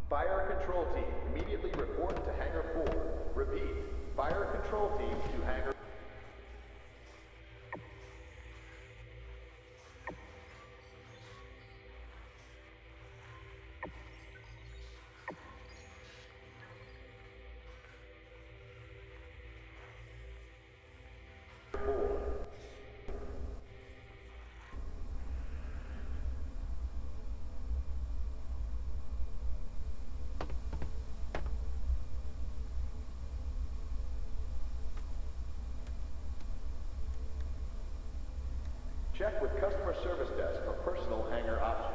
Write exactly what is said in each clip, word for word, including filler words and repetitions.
Fire control team, immediately report to Hangar four. Repeat, fire control team to Hangar four. Check with customer service desk for personal hangar options.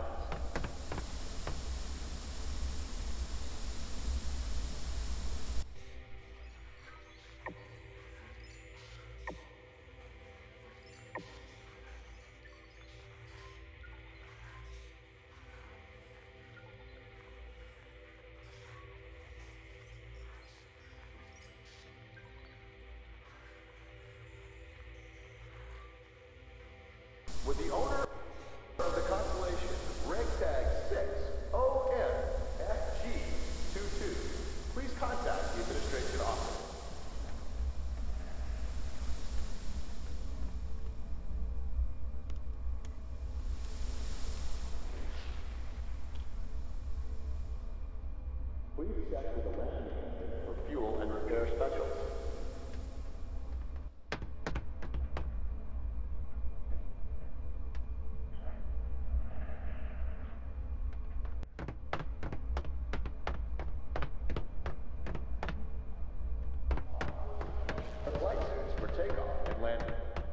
With the owner of the Constellation, reg tag six O M F G twenty-two, please contact the administration office. Please check with the landing engine for fuel and repair specials. Takeoff and landing.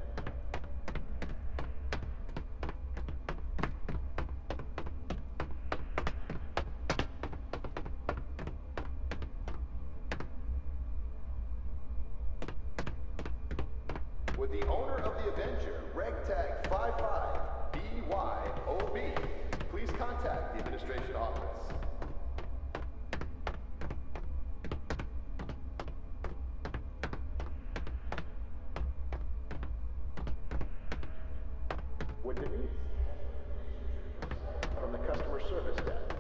With the owner of the Avenger, reg tag five five B Y O B, please contact the administration office. With Denise from the customer service desk.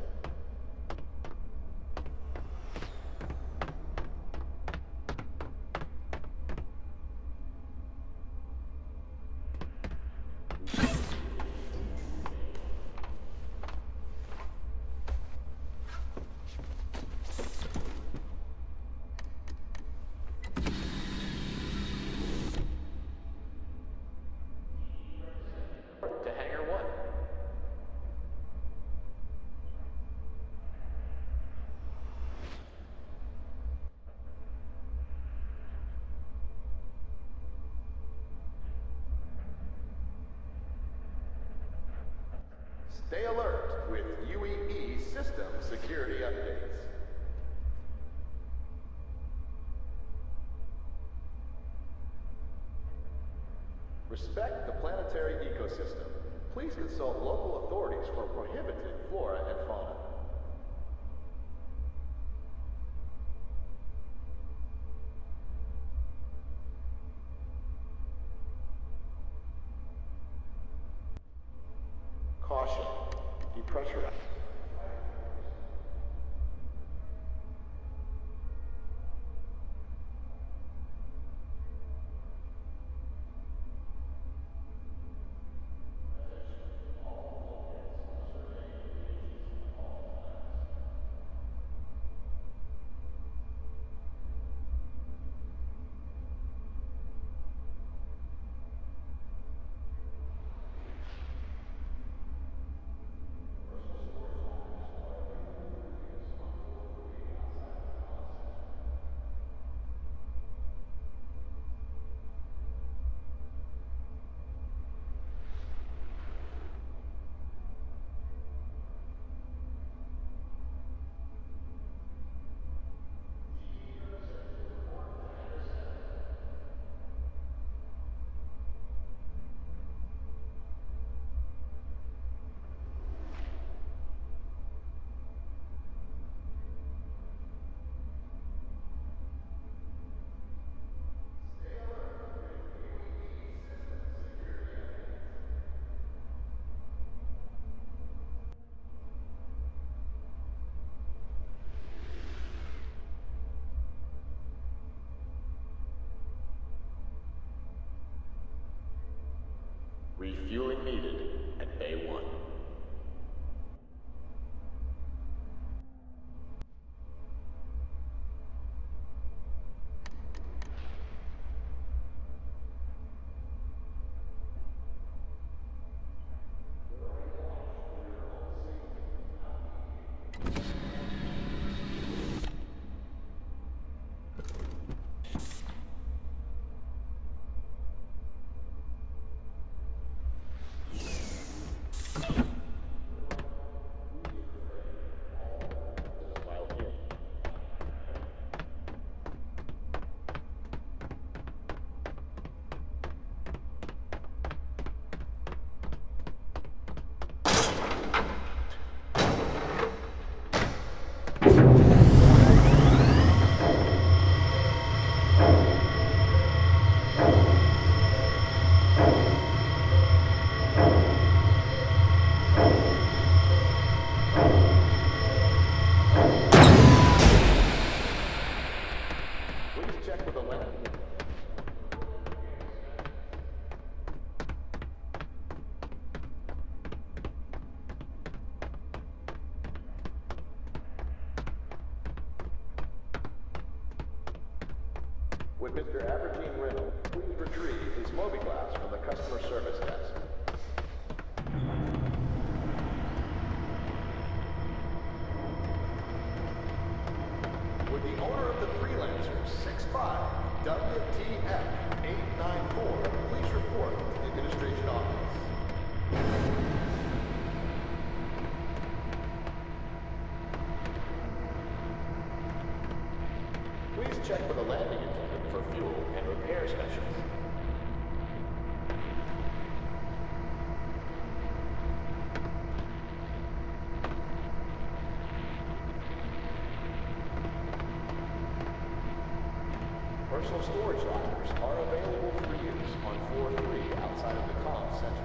To Hangar one. Stay alert with U E E system security updates. Respect the planetary ecosystem. Please consult local authorities for prohibited flora and fauna. Caution. Depressurize. Refueling needed at Bay one. Would Mister Aberdeen Reynolds please retrieve his Mobiglass from the customer service desk? Would the owner of the Freelancer six five W T F eight nine four please report to the administration office? Please check with a landing attendant for fuel and repair specials. Personal storage lockers are available for use on floor three outside of the comm center.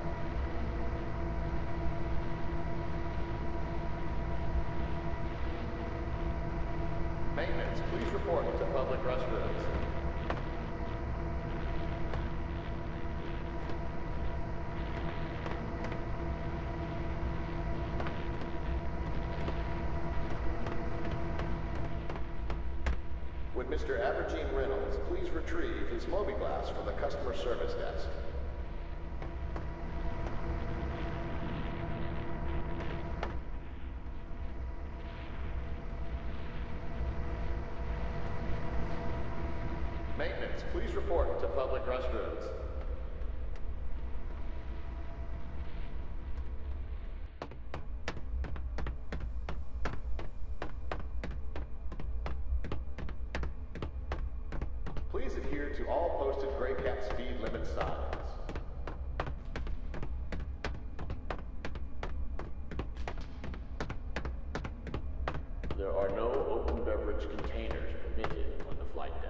Maintenance, please report to public restrooms. Would Mister Aberdeen Reynolds please retrieve his Mobiglass from the customer service desk? Maintenance, please report to public restrooms. Please adhere to all posted Gray Cat speed limit signs. There are no open beverage containers permitted on the flight deck.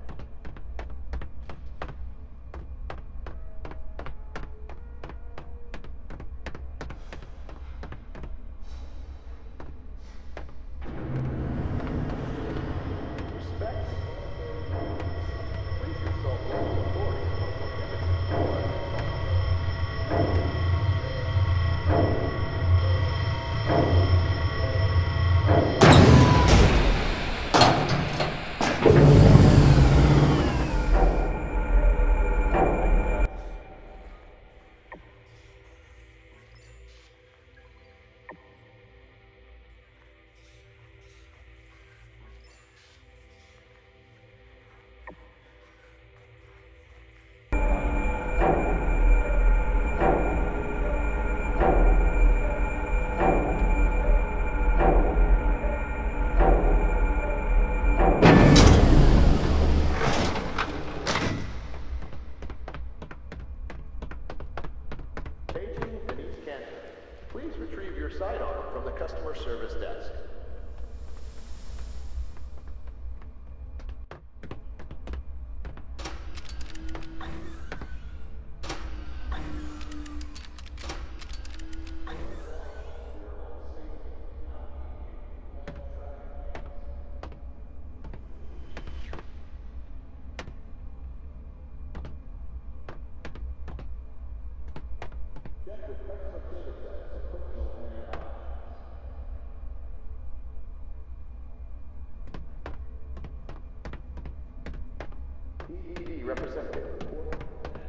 Please retrieve your sidearm from the customer service desk. representative report.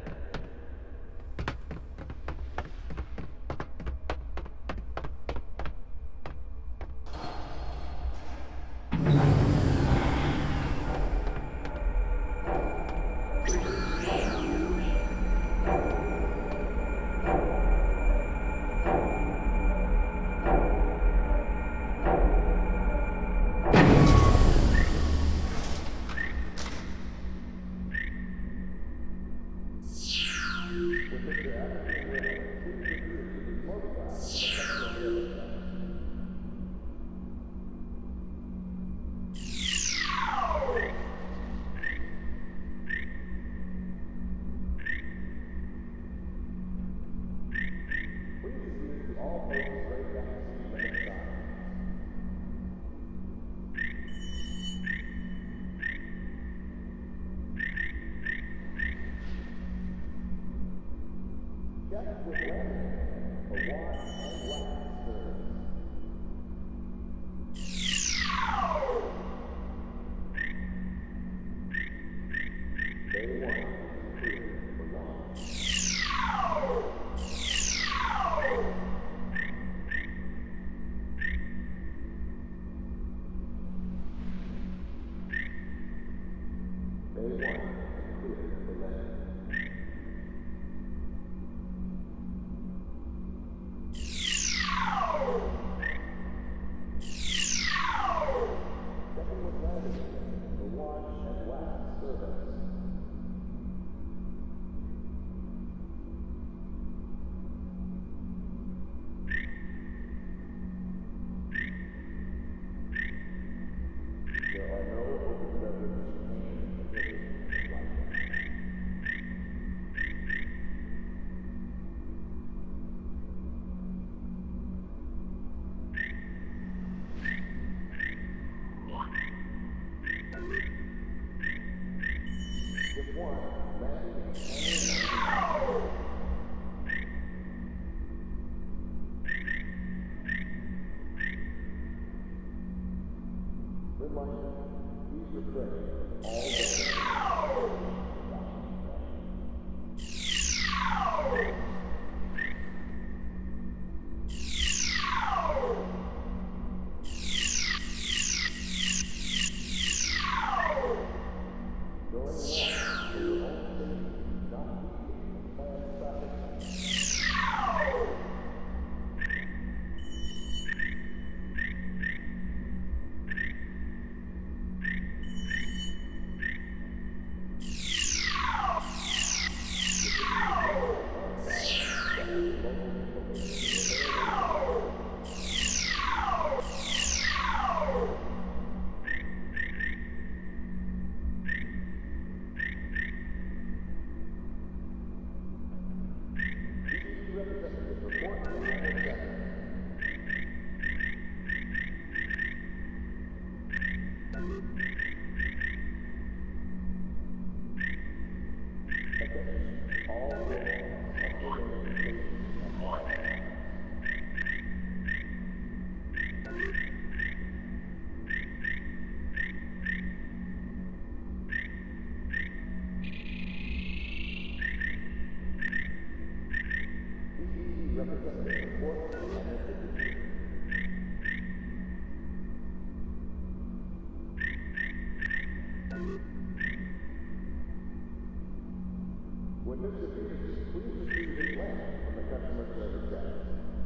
When Mister Peters, please receive his lamp from the customer service desk.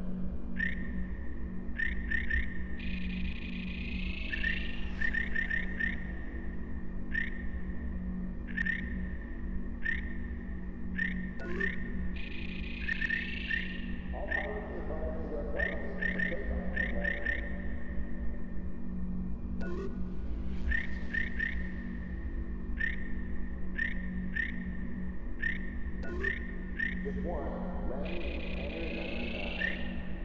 All pilots are advised to wear gloves for takeoff and landing. Just one, landing in Hangar ninety-nine.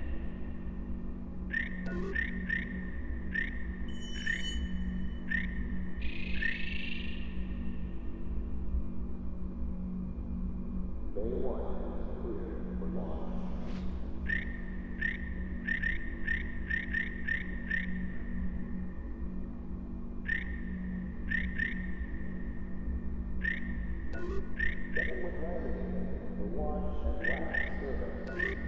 Bay one is clear for launch. Checking with landing for launch and last service.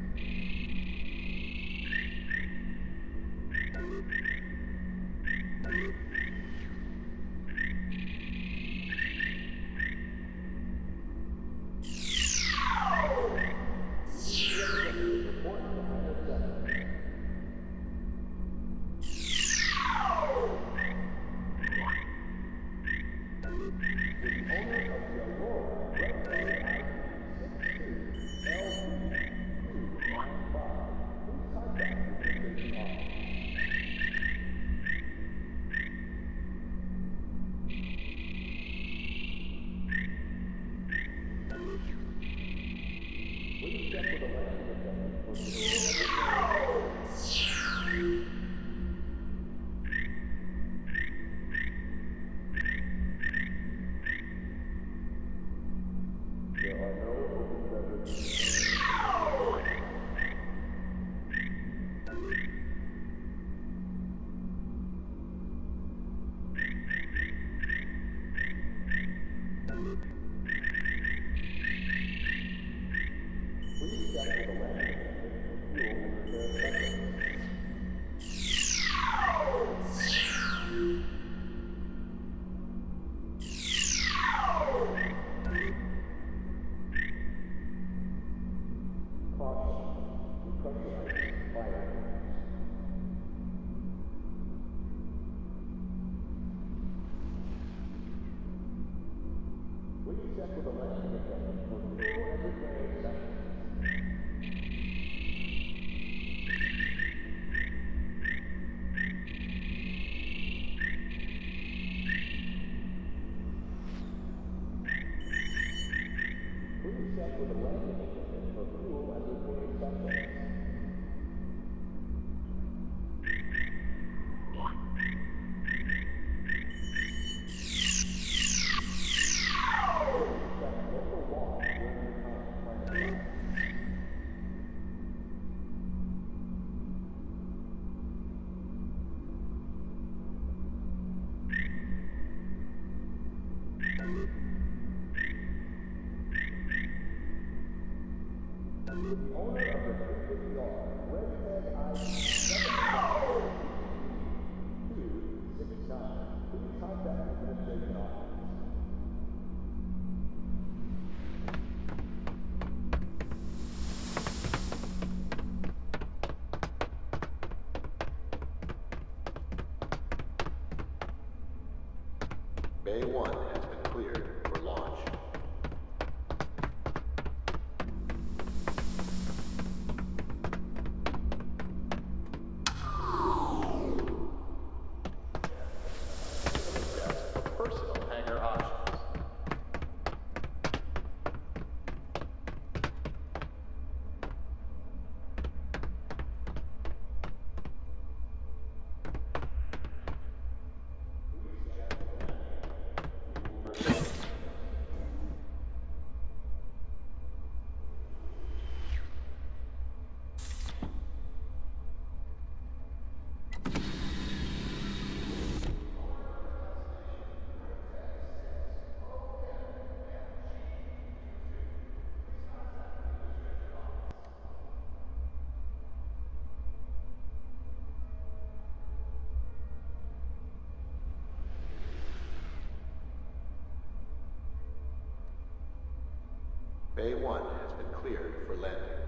Bay one has been cleared for launch. Personal hangar options. Bay one has been cleared for landing.